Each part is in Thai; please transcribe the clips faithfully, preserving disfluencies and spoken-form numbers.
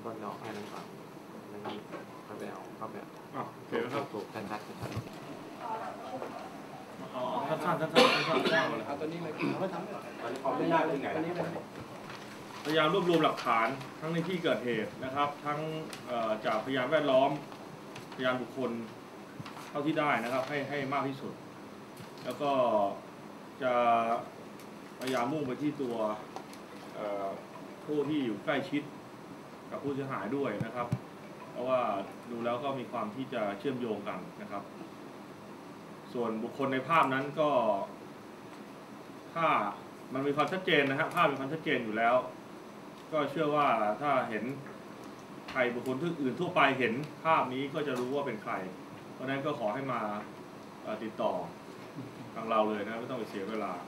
ก็ดอกให้น้ำตาลแล้วนี่ก็ไปเอาเข้าไปเอาอ่ะโอเคครับถูกชัดชัดชัดอ๋อสั้นสั้นสั้นสั้นสั้นเอาตัวนี้เลยเอาไปทำตอนนี้ความไม่ได้ยากเป็นไงพยายามรวบรวมหลักฐานทั้งในที่เกิดเหตุนะครับ ทั้งจากพยานแวดล้อมพยานบุคคลเท่าที่ได้นะครับให้ให้มากที่สุดแล้วก็จะพยายามมุ่งไปที่ตัวผู้ที่อยู่ใกล้ชิดกับผู้เสียหายด้วยนะครับเพราะว่าดูแล้วก็มีความที่จะเชื่อมโยงกันนะครับส่วนบุคคลในภาพนั้นก็ถ้ามันมีความชัดเจนนะครับภาพมีความชัดเจนอยู่แล้วก็เชื่อว่าถ้าเห็นใครบุคคลอื่นทั่วไปเห็นภาพนี้ก็จะรู้ว่าเป็นใครเพราะฉะนั้นก็ขอให้มาติดต่อทางเราเลยนะไม่ต้องไปเสียเวลา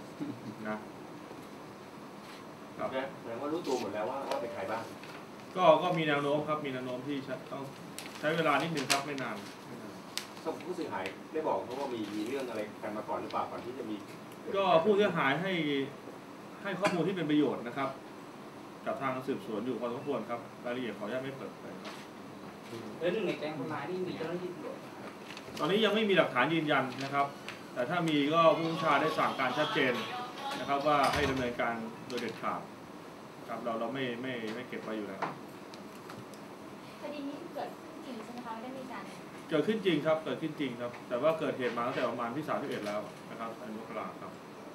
นะครับแสดงว่ารู้ตัวหมดแล้วว่าว่าเป็นใครบ้างก็ก็มีแนวโน้มครับมีแนวโน้มที่ต้องใช้เวลานิดนึงครับไม่นานผู้เสียหายได้บอกเพราะว่ามีมีเรื่องอะไรกันมาก่อนหรือเปล่าก่อนที่จะมีก็ผู้เสียหายให้ให้ข้อมูลที่เป็นประโยชน์นะครับกับทางสืบสวนอยู่พอสมควรครับรายละเอียดขออนุญาตไม่เปิดเผยครับแล้วหนึ่งในแก๊งคนร้ายนี่มีเจ้าหน้าที่ตำรวจตอนนี้ยังไม่มีหลักฐานยืนยันนะครับแต่ถ้ามีก็ผู้บัญชาได้สั่งการชัดเจนนะครับว่าให้ดำเนินการโดยเด็ดขาดครับเราเราไม่ไม่ไม่เก็บไว้อยู่แล้วคดีนี้เกิดขึ้นจริงใช่ไหมคะไม่ได้มีการเกิดขึ้นจริงครับเกิดขึ้นจริงครับแต่ว่าเกิดเหตุมาตั้งแต่ประมาณที่สามสิบเอ็ดแล้วนะครับในมกราครับ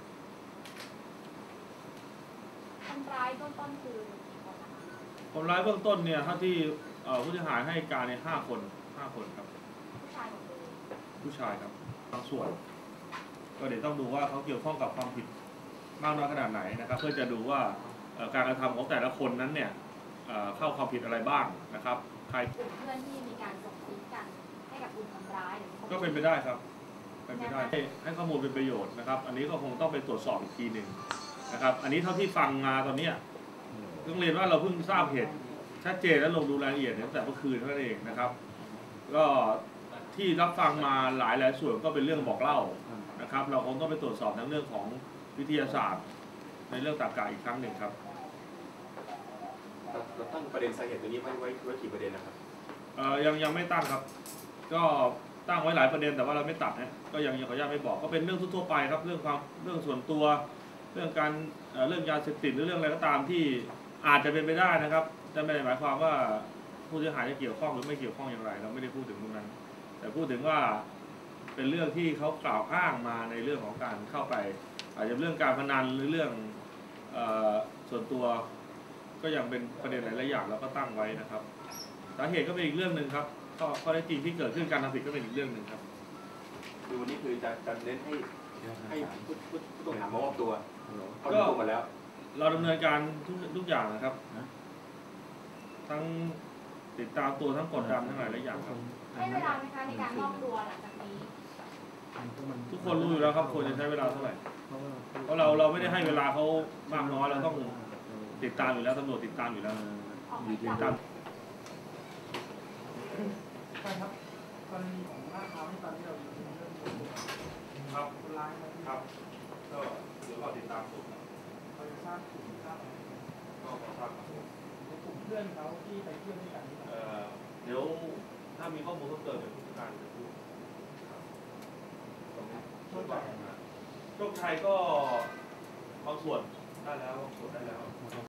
คนร้ายเบื้องต้นคือกี่คนนะคะคนร้ายเบื้องต้นเนี่ยเท่าที่ผู้เสียหายให้การในห้าคนห้าคนครับผู้ชายหมดเลยผู้ชายครับบางส่วนก็เดี๋ยวต้องดูว่าเขาเกี่ยวข้องกับความผิดมากน้อยขนาดไหนนะครับเพื่อจะดูว่าการกระทำของแต่ละคนนั้นเนี่ยเข้าความผิดอะไรบ้างนะครับใครกลุ่มเพื่อนที่มีการส่งซิกกันให้กับกลุ่มคนร้ายก็เป็นไปได้ครับเป็นไปได้ให้ให้ข้อมูลเป็นประโยชน์นะครับอันนี้ก็คงต้องไปตรวจสอบอีกทีหนึ่งนะครับอันนี้เท่าที่ฟังมาตอนนี้ต้องเรียนว่าเราเพิ่งทราบเหตุชัดเจนและลงดูรายละเอียดตั้งแต่เมื่อคืนนั่นเองนะครับก็ที่รับฟังมาหลายหลายส่วนก็เป็นเรื่องบอกเล่านะครับเราคงต้องไปตรวจสอบในเรื่องของวิทยาศาสตร์ในเรื่องตรรกะอีกครั้งหนึ่งครับเราตั้งประเด็นสาเหตุตัวนี้ไว้ไว้ไว้กี่ประเด็นนะครับเอ่อยังยังไม่ตั้งครับก็ตั้งไว้หลายประเด็นแต่ว่าเราไม่ตัดนะก็ยังยังขออนุญาตไม่บอกก็เป็นเรื่องทั่วไปครับเรื่องความเรื่องส่วนตัวเรื่องการเรื่องยาเสพติดหรือเรื่องอะไรก็ตามที่อาจจะเป็นไปได้นะครับแต่ไม่ได้หมายความว่าผู้เสียหายจะเกี่ยวข้องหรือไม่เกี่ยวข้องอย่างไรเราไม่ได้พูดถึงตรงนั้นแต่พูดถึงว่าเป็นเรื่องที่เขากล่าวอ้างมาในเรื่องของการเข้าไปอาจจะเรื่องการพนันหรือเรื่องส่วนตัวก็ยังเป็นประเด็นหลายๆอย่างเราก็ตั้งไว้นะครับสาเหตุก็เป็นอีกเรื่องหนึ่งครับข้อข้อเท็จจริงที่เกิดขึ้นการทำผิดก็เป็นอีกเรื่องหนึ่งครับคือวันนี้คือจะจะเน้นให้ให้ผู้ผู้ต้องหามามอบตัวก็หมดแล้วเราดำเนินการทุกทุกอย่างนะครับทั้งติดตามตัวทั้งกดดันทั้งหลายหลายอย่างครับให้เวลาไหมคะในการมอบตัวหลังจากนี้ทุกคนรู้อยู่แล้วครับควรจะใช้เวลาเท่าไหร่เพราะเราเราไม่ได้ให้เวลาเขามากน้อยเราต้องติดตามอยู่แล้วตำรวจติดตามอยู่แล้วติดตามใช่ครับกรณีของลาดพร้าวที่ตอนที่เราอยู่ในเรื่องครับคนร้ายครับก็เดี๋ยวเราติดตามตัวเขาจะทราบกลุ่มทราบอะไรก็ขอทราบครับกลุ่มเพื่อนเขาที่ไปเที่ยวด้วยกันเอ่อเดี๋ยวถ้ามีข้อมูลเพิ่มเติมเดี๋ยวผู้การจะพูดโชคชัยโชคชัยก็บางส่วนได้แล้วบางส่วนได้แล้ว